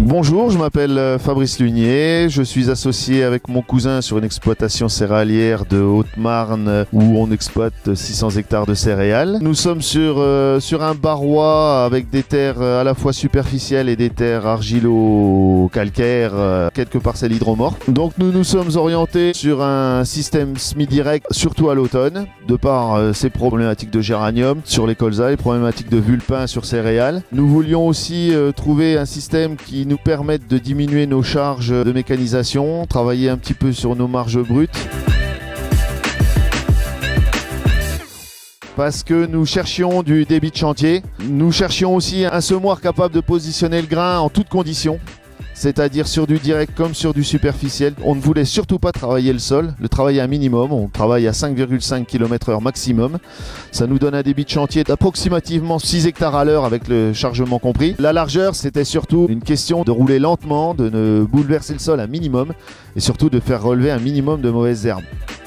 Bonjour, je m'appelle Fabrice Lunier, je suis associé avec mon cousin sur une exploitation céréalière de Haute-Marne où on exploite 600 hectares de céréales. Nous sommes sur un barrois avec des terres à la fois superficielles et des terres argilo-calcaires, quelques parcelles hydromorphes. Donc nous nous sommes orientés sur un système semi-direct, surtout à l'automne, de par ces problématiques de géranium sur les colzas, les problématiques de vulpin sur céréales. Nous voulions aussi trouver un système qui nous permette de diminuer nos charges de mécanisation, travailler un petit peu sur nos marges brutes. Parce que nous cherchions du débit de chantier. Nous cherchions aussi un semoir capable de positionner le grain en toutes conditions, c'est-à-dire sur du direct comme sur du superficiel. On ne voulait surtout pas travailler le sol, le travailler à un minimum. On travaille à 5,5 km/h maximum. Ça nous donne un débit de chantier d'approximativement 6 hectares à l'heure avec le chargement compris. La largeur, c'était surtout une question de rouler lentement, de ne bouleverser le sol un minimum et surtout de faire relever un minimum de mauvaises herbes.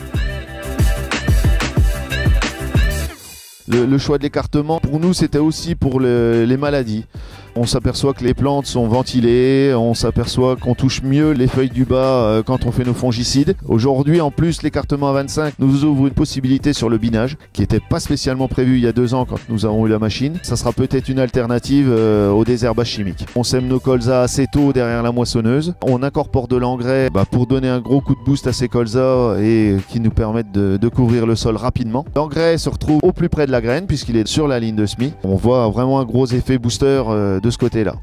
Le choix de l'écartement, pour nous, c'était aussi pour les maladies. On s'aperçoit que les plantes sont ventilées, on s'aperçoit qu'on touche mieux les feuilles du bas quand on fait nos fongicides. Aujourd'hui, en plus, l'écartement à 25 nous ouvre une possibilité sur le binage, qui n'était pas spécialement prévu il y a 2 ans quand nous avons eu la machine. Ça sera peut-être une alternative au désherbage chimique. On sème nos colzas assez tôt derrière la moissonneuse. On incorpore de l'engrais pour donner un gros coup de boost à ces colzas et qui nous permettent de couvrir le sol rapidement. L'engrais se retrouve au plus près de la graine puisqu'il est sur la ligne de semis. On voit vraiment un gros effet booster de ce côté-là.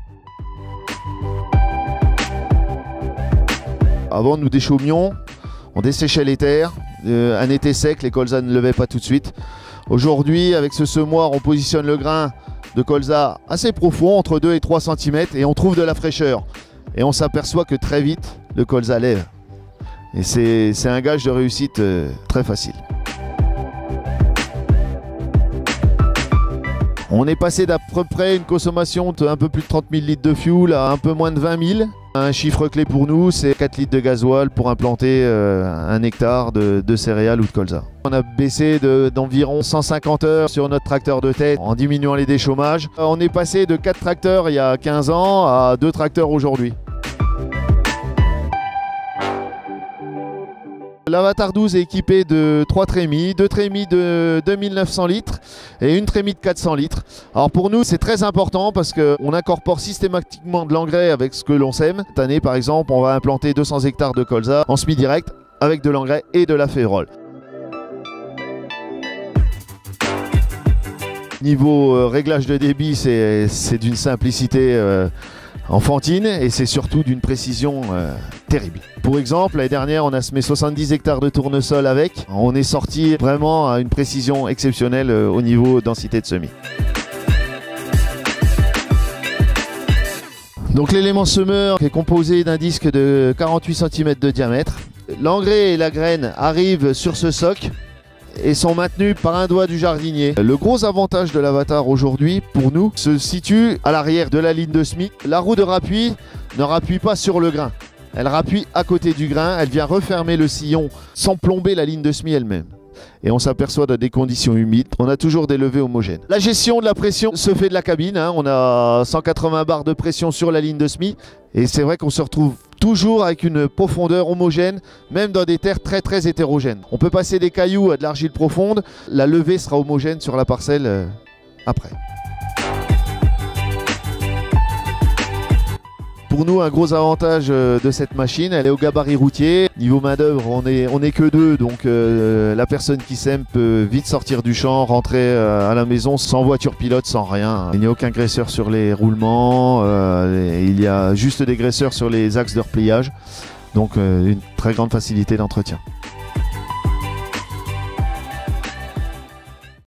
Avant, nous déchaumions, on desséchait les terres. Un été sec, les colzas ne levaient pas tout de suite. Aujourd'hui, avec ce semoir, on positionne le grain de colza assez profond, entre 2 et 3 cm, et on trouve de la fraîcheur. Et on s'aperçoit que très vite, le colza lève. Et c'est un gage de réussite très facile. On est passé d'à peu près une consommation de un peu plus de 30 000 litres de fuel à un peu moins de 20 000. Un chiffre clé pour nous, c'est 4 litres de gasoil pour implanter 1 hectare de céréales ou de colza. On a baissé d'environ 150 heures sur notre tracteur de tête en diminuant les déchaumages. On est passé de 4 tracteurs il y a 15 ans à 2 tracteurs aujourd'hui. L'Avatar 12 est équipé de 3 trémies, 2 trémies de 2900 litres et une trémie de 400 litres. Alors pour nous, c'est très important parce qu'on incorpore systématiquement de l'engrais avec ce que l'on sème. Cette année, par exemple, on va implanter 200 hectares de colza en semi-direct avec de l'engrais et de la févrole. Niveau réglage de débit, c'est d'une simplicité enfantine et c'est surtout d'une précision terrible. Pour exemple, l'année dernière, on a semé 70 hectares de tournesol avec. On est sorti vraiment à une précision exceptionnelle au niveau densité de semis. Donc l'élément semeur est composé d'un disque de 48 cm de diamètre. L'engrais et la graine arrivent sur ce soc et sont maintenus par un doigt du jardinier. Le gros avantage de l'Avatar aujourd'hui, pour nous, se situe à l'arrière de la ligne de semis. La roue de rappui ne rappuie pas sur le grain. Elle rappuie à côté du grain, elle vient refermer le sillon sans plomber la ligne de semis elle-même. Et on s'aperçoit dans des conditions humides, on a toujours des levées homogènes. La gestion de la pression se fait de la cabine, on a 180 bars de pression sur la ligne de semis. Et c'est vrai qu'on se retrouve toujours avec une profondeur homogène, même dans des terres très très hétérogènes. On peut passer des cailloux à de l'argile profonde, la levée sera homogène sur la parcelle après. Pour nous, un gros avantage de cette machine, elle est au gabarit routier. Niveau main d'œuvre, on est que 2, donc la personne qui sème peut vite sortir du champ, rentrer à la maison sans voiture pilote, sans rien. Il n'y a aucun graisseur sur les roulements, il y a juste des graisseurs sur les axes de repliage, donc une très grande facilité d'entretien.